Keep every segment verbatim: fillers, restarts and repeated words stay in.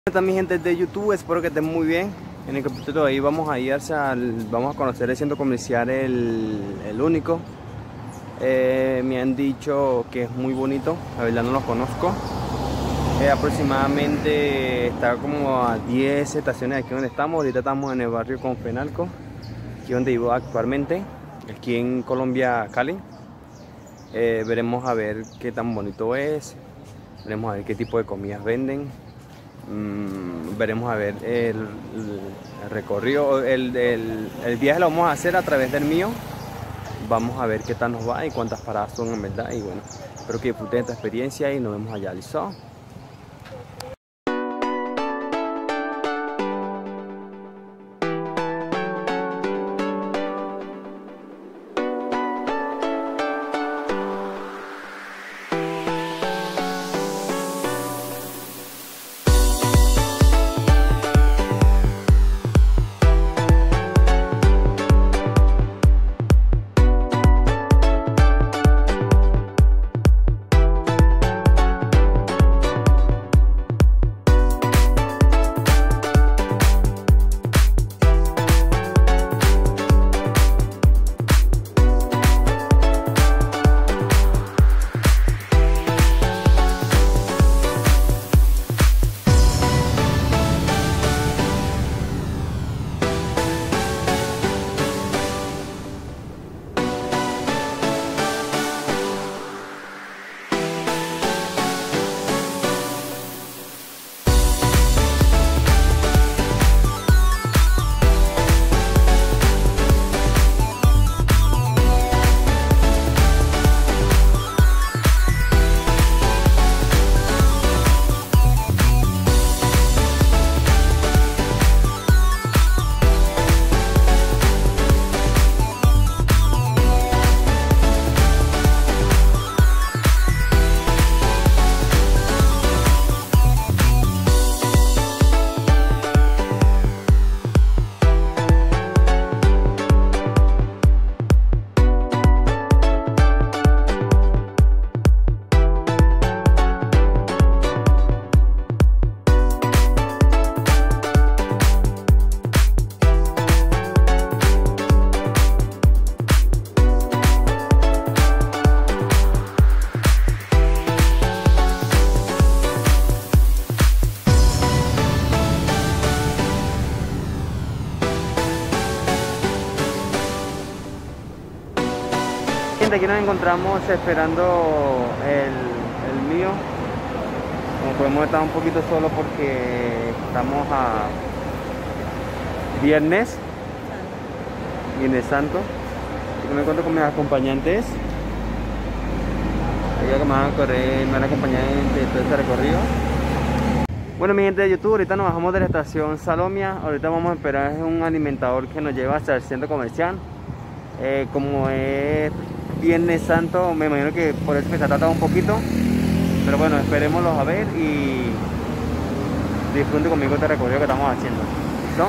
¿Cómo están mi gente de YouTube? Espero que estén muy bien. En el capítulo de hoy vamos a ir hacia el, vamos a conocer el centro comercial El, el Único. Eh, me han dicho que es muy bonito, la verdad no lo conozco. Eh, aproximadamente está como a diez estaciones de aquí donde estamos. Ahorita estamos en el barrio Confenalco, aquí donde vivo actualmente, aquí en Colombia, Cali. Eh, veremos a ver qué tan bonito es, veremos a ver qué tipo de comidas venden. Mm, veremos a ver el, el recorrido, el, el, el viaje lo vamos a hacer a través del mío. Vamos a ver qué tal nos va y cuántas paradas son en verdad. Y bueno, espero que disfruten esta experiencia y nos vemos allá. ¿Listo? Aquí nos encontramos esperando el, el mío. Como podemos estar un poquito solo porque estamos a viernes, viernes santo. Yo me encuentro con mis acompañantes. Ellos que me van a correr, me van a acompañar en todo este recorrido. Bueno, mi gente de YouTube, ahorita nos bajamos de la estación Salomia. Ahorita vamos a esperar un alimentador que nos lleva hasta el centro comercial. Eh, como es Viernes Santo, me imagino que por eso me se ha tratado un poquito, pero bueno, esperémoslos a ver y disfruten conmigo este recorrido que estamos haciendo. ¿Listo?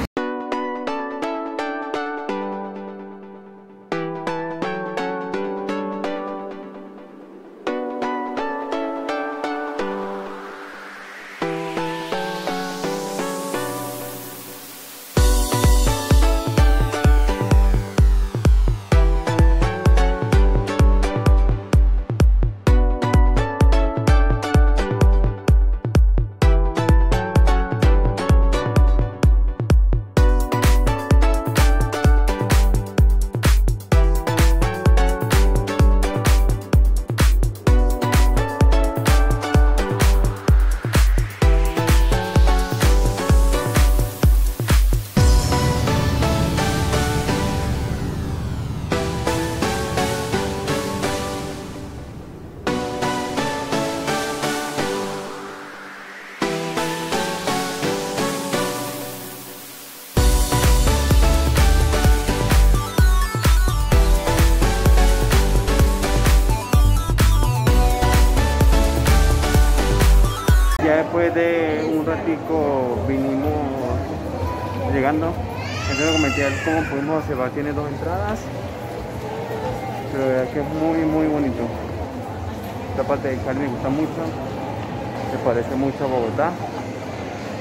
Ya después de un ratico vinimos llegando. El centro comercial, como pudimos observar, tiene dos entradas. Pero la verdad que es muy muy bonito. Esta parte de Cali me gusta mucho, se parece mucho a Bogotá.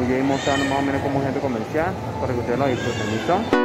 voy a ir mostrando más o menos como gente comercial para que ustedes lo disfruten. ¿Listo?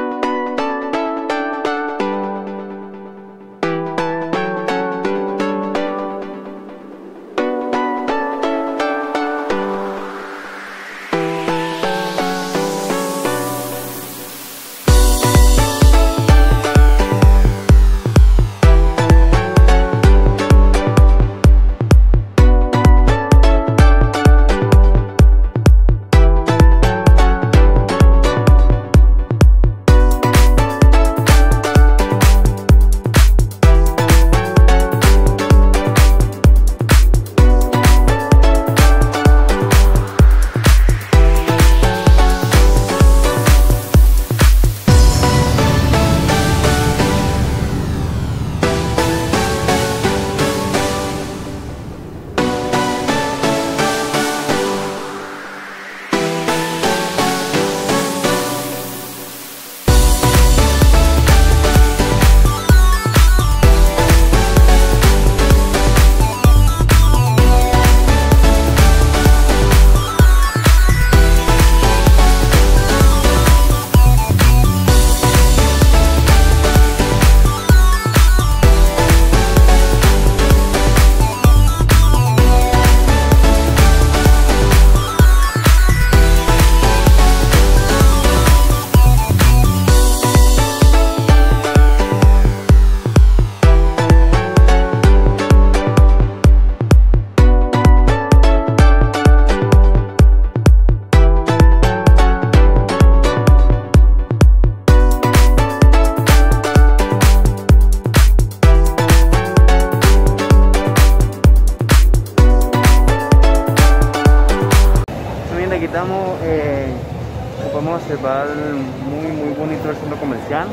Aquí estamos, eh, podemos observar muy muy bonito el centro comercial.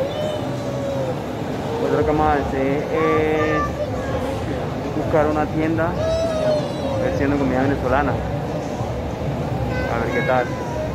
Pues lo que vamos a hacer es buscar una tienda haciendo comida venezolana, a ver qué tal.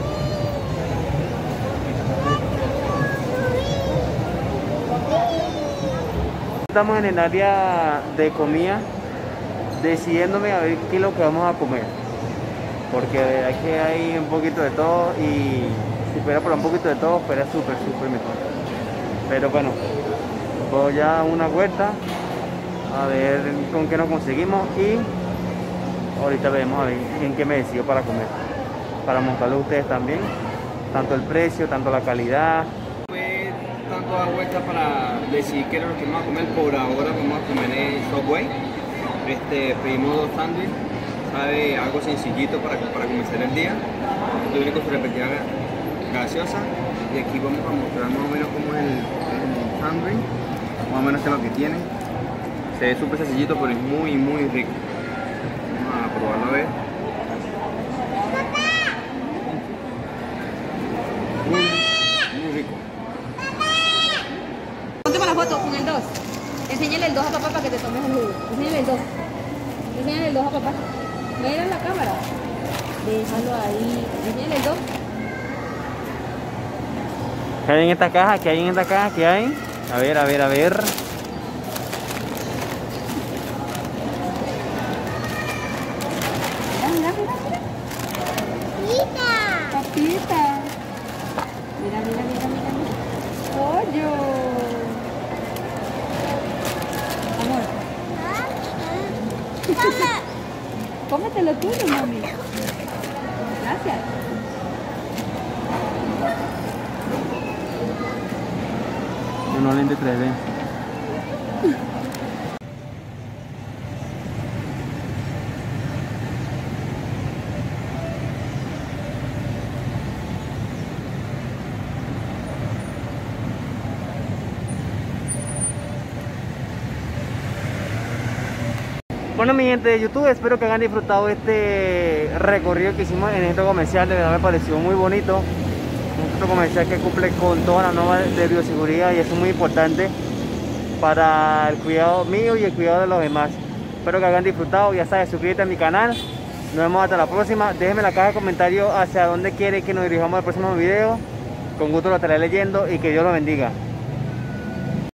Estamos en el área de comida, decidiéndome a ver qué es lo que vamos a comer, porque aquí hay un poquito de todo y si fuera por un poquito de todo fuera súper súper mejor. Pero bueno, voy a una vuelta a ver con qué nos conseguimos y ahorita vemos a ver en qué me decido para comer, para mostrarlo a ustedes también, tanto el precio, tanto la calidad. Fue tanto dar vueltas para decidir qué era lo que vamos a comer. Por ahora vamos a comer en Subway. Este, pedimos dos sándwiches, sabe, algo sencillito para, para comenzar el día. Esto viene con su respectiva gaseosa y aquí vamos a mostrar más o menos cómo es el, el sándwich, más o menos qué es lo que tiene. Se ve súper sencillito pero es muy muy rico. Vamos a probarlo a ver. Muy, muy rico. Ponte para la foto con el dos. Enséñale el dos a papá para que te tomes el jugo. Enséñale el dos. Enséñale el dos a papá. Mira en la cámara. Déjalo ahí. Enséñale el dos. ¿Qué hay en esta caja? ¿Qué hay en esta caja? ¿Qué hay? A ver, a ver, a ver. Mira, mira, mira, mira. Papita. Papita. Mira, mira, mira, mira, mira. Pollo. Amor. Cómetelo tuyo, mami. Gracias. Uno lente tres D. Bueno, mi gente de YouTube, espero que hayan disfrutado este recorrido que hicimos en el centro comercial. De verdad me pareció muy bonito. Un centro comercial que cumple con todas las normas de bioseguridad y eso es muy importante para el cuidado mío y el cuidado de los demás. Espero que hayan disfrutado. Ya sabes, suscríbete a mi canal. Nos vemos hasta la próxima. Déjenme en la caja de comentarios hacia dónde quieren que nos dirijamos al próximo video. Con gusto lo estaré leyendo y que Dios los bendiga.